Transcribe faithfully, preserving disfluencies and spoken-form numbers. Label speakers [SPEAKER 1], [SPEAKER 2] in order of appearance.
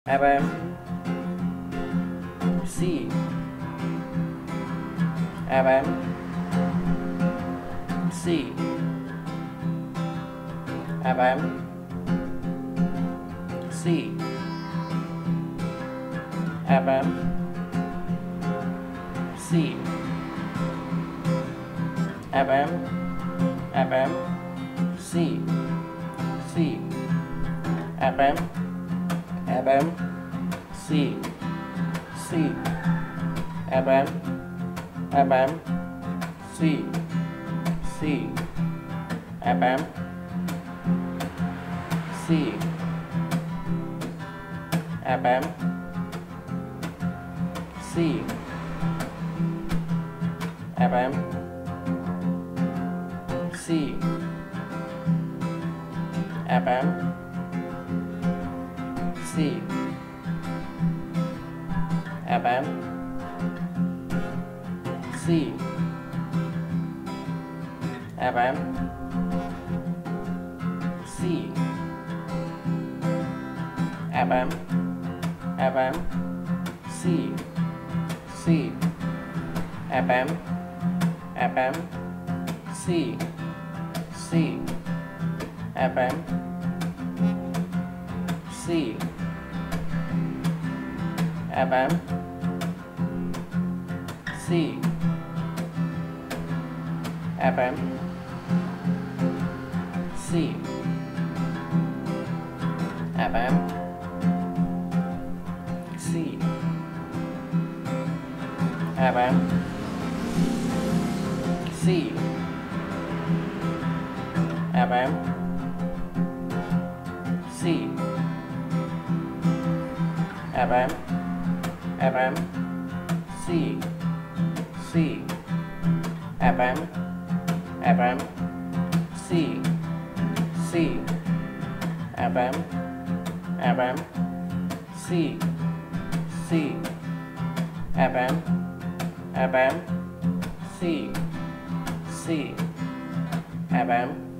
[SPEAKER 1] FM C FM C FM C FM C FM FM C C FM FM C C FM FM C C FM C FM C FM C FM C FM C FM C FM FM C C FM FM C C FM C FM C FM C FM C FM C FM C FM FM C C FM FM C C FM FM C C FM FM C C FM